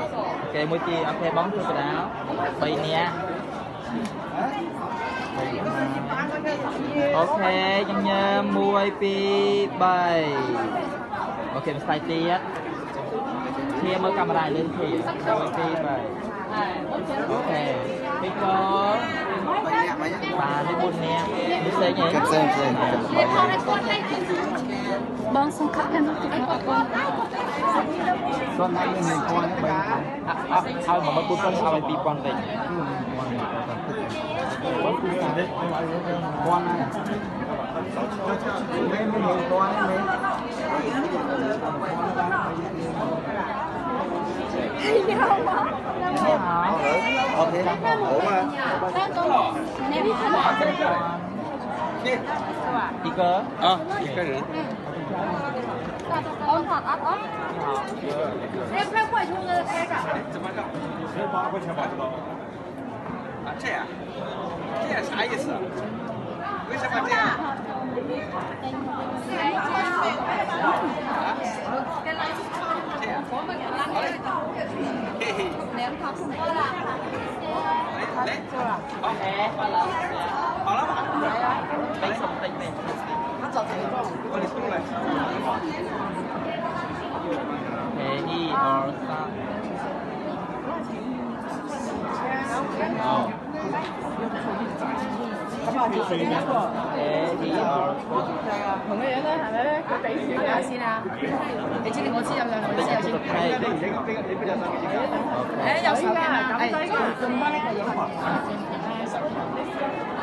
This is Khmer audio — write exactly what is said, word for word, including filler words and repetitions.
ok មួយទីអូខេបងធ្វើកណ្ដាលបីនាក់អូខេញញឹមមួយពីរបីអូខេស្ដាយទៀតឈាមមើលកាមេរ៉ាលឿនឈាមមួយពីរបីអូខេពីកបាទនេះbốnនាក់នេះផ្សេងហ៎ផ្សេងផ្សេងបងសង្ឃឹមថានឹងទឹកអត់បងគាត់ណាមានមួយពាន់បីអត់ឲ្យមកមួយពាន់ឲ្យពីរពាន់វិញគាត់គឺថានេះឲ្យពាន់ណាមេមានមួយពាន់មេ nhau mà ok ủa mà đi cơ ờ đi cơ nữa ông thật ấp ấp em phải quay xuống cái cả 啊，这样，这样啥意思？为什么这样？这样，好嘞，嘿嘿，来，来，好，好了吗？ lấy xong tay này 我得出来。 thế đi or sao thế đi or 同嘅樣咧，係咪咧？佢俾錢下先啊！你知我知有兩個知有先。誒有手㗎，誒用翻呢個嘢。